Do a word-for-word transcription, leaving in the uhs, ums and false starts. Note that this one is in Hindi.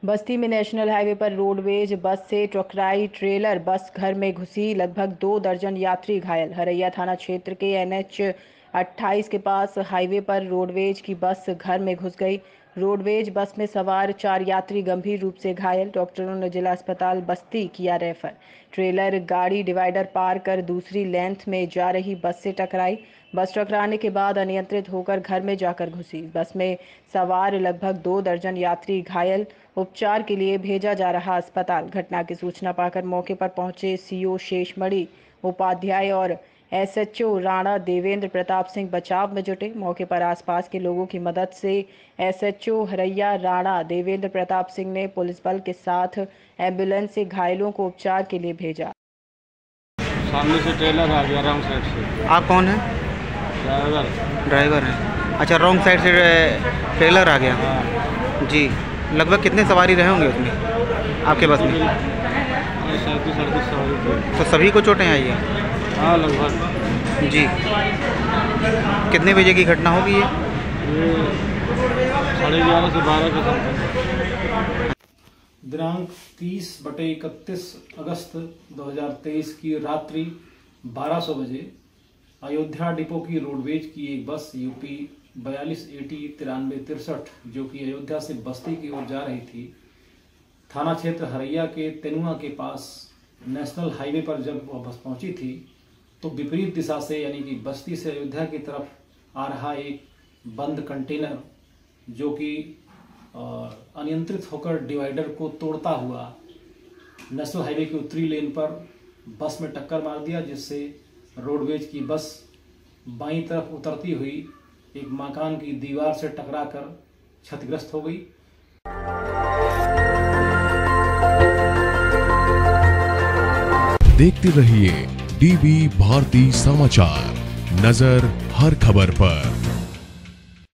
बस्ती में नेशनल हाईवे पर रोडवेज बस से टकराई ट्रेलर, बस घर में घुसी, लगभग दो दर्जन यात्री घायल। हरैया थाना क्षेत्र के एन एच अट्ठाईस के पास हाईवे पर रोडवेज की बस घर में घुस गई। रोडवेज बस में सवार चार यात्री गंभीर रूप से घायल, डॉक्टरों ने जिला अस्पताल बस्ती किया रेफर। ट्रेलर गाड़ी डिवाइडर पार कर दूसरी लेंथ में जा रही बस से टकराई। बस टकराने के बाद अनियंत्रित होकर घर में जाकर घुसी। बस में सवार लगभग दो दर्जन यात्री घायल, उपचार के लिए भेजा जा रहा अस्पताल। घटना की सूचना पाकर मौके पर पहुंचे सीओ शेषमणि उपाध्याय और एसएचओ राणा देवेंद्र प्रताप सिंह बचाव में जुटे। मौके पर आसपास के लोगों की मदद से एसएचओ हरैया राणा देवेंद्र प्रताप सिंह ने पुलिस बल के साथ एम्बुलेंस से घायलों को उपचार के लिए भेजा। सामने से ट्रेलर आ गया रॉन्ग साइड से। आप कौन है? ड्राइवर। ड्राइवर हैं। अच्छा, रॉन्ग साइड से ट्रेलर आ गया। हाँ। जी, लगभग कितने सवारी रहे होंगे उसमें, आपके बस में? सैंतीस अड़तीस सवारी थे। तो सभी को चोटें आई हैं? हाँ, लगभग। जी, कितने बजे की घटना होगी ये? ये साढ़े ग्यारह से बारह के समथिंग। दिनांक तीस बटे इकतीस अगस्त दो हज़ार तेईस की रात्रि बारह सौ बजे अयोध्या डिपो की रोडवेज की एक बस यूपी बयालीस एटी तिरानवे तिरसठ जो कि अयोध्या से बस्ती की ओर जा रही थी, थाना क्षेत्र हरैया के तेनुआ के पास नेशनल हाईवे पर जब वह बस पहुंची थी तो विपरीत दिशा से यानी कि बस्ती से अयोध्या की तरफ आ रहा एक बंद कंटेनर जो कि अनियंत्रित होकर डिवाइडर को तोड़ता हुआ नेशनल हाईवे की उत्तरी लेन पर बस में टक्कर मार दिया, जिससे रोडवेज की बस बाईं तरफ उतरती हुई एक मकान की दीवार से टकराकर क्षतिग्रस्त हो गई। देखते रहिए डीबी भारती समाचार, नजर हर खबर पर।